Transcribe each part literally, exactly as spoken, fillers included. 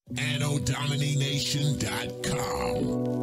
Anno Domination dot com.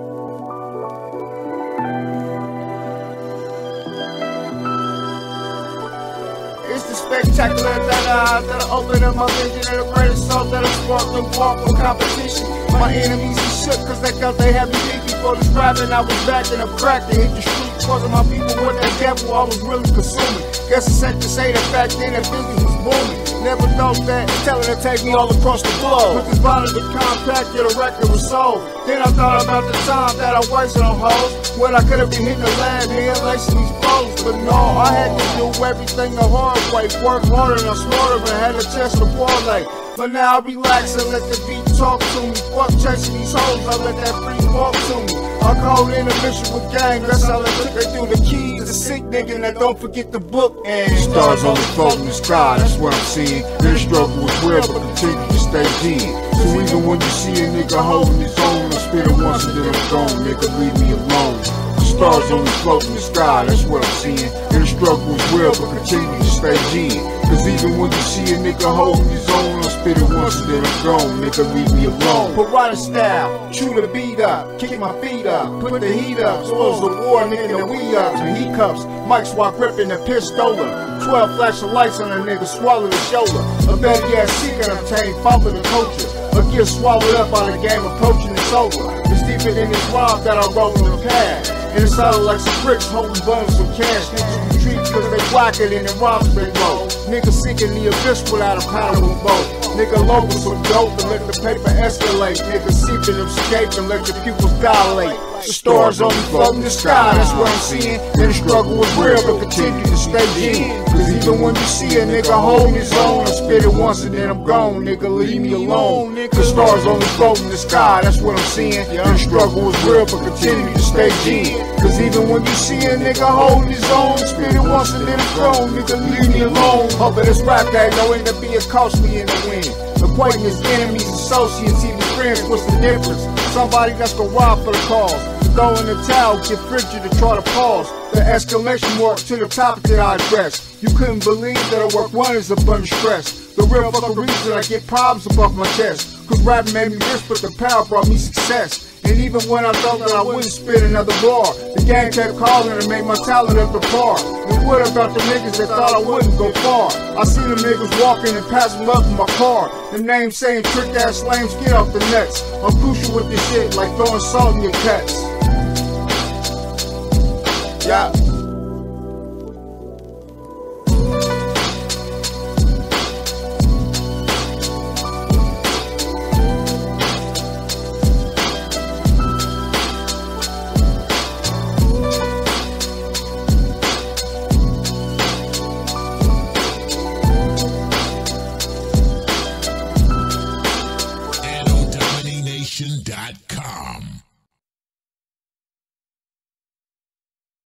It's the spectacular that I, that I open up my vision and the greatest soul that I sparked and walk for competition. My enemies are shook cause they thought they had me beat before this rapping. I was back and I'm cracked and hit the street cause of my people with that devil I was really consuming. Guess it's safe to say that back then that business was booming. Never thought that telling to take me all across the globe. With this vinyl to compact, yeah, the record was sold. Then I thought about the time that I wasted on hoes, when I could have been hitting the lab here, lacing these clothes. But no, I had to do everything the hard way. Work harder and I'm smarter and had a chance to parlay. But now I relax and let the beat talk to me. Fuck chasing these hoes, I let that free walk to me. I called in a mission with gang, that's how they took. They threw the keys, the sick nigga, now don't forget the book. And stars only float in the sky, that's what I'm seeing. Their struggle is real, but continue to stay deep. So even when you see a nigga holding his own, I spit it once and then I'm gone, nigga, leave me alone. Stars only float in the sky, that's what I'm seeing. And the struggle is real, but continue to stay G. Cause even when you see a nigga holding his own, I spit it once and then I'm gone, nigga, leave me alone. Piranha style, chew the beat up, kick my feet up, put the heat up, so it's the war, nigga, the we up, and he cups, mics while gripping the pistola. Twelve flashing lights on a nigga, swallow the shoulder. A better ass secret obtained, follow the culture. A get swallowed up by the game, approaching it's over. It's deeper than this rhyme that I wrote in the past. And it sounded like some bricks holding bundles of cash. Niggas retreat cause they whack it and the rhymes they roll. Niggas sinking the abyss without a paddle boat. Nigga local some dope and let the paper escalate. Niggas seeping, escape and let the pupils dilate. The stars only float in the sky, that's what I'm seeing. And the struggle is real, but continue to stay G. Cause even when you see a nigga holding his own, I spit it once and then I'm gone, nigga, leave me alone. The stars only float in the sky, that's what I'm seeing. And the struggle is real, but continue to stay G. Cause even when you see a nigga holding his own, spit it once and then I'm gone, nigga, leave me alone. Hoping this rap game don't end up being costly in the wind. Acquaintance, enemies, associates, even friends, what's the difference? Somebody that's gonna rob for the cause. To throw in the towel, get frigid to try to pause. The exclamation mark to the topic that I address. You couldn't believe that I work wonders up under stress. The real fucking reason I get problems above my chest. Cause rapping made me rich, but the power brought me success. And even when I thought that I wouldn't spit another bar, the gang kept calling and made my talent up to par. And what about the niggas that thought I wouldn't go far? I seen them niggas walking and passing them up in my car. The names saying trick ass lames, get off the nets. I'm crucial with this shit like throwing salt in your cuts. Yeah. Anno Domination dot com.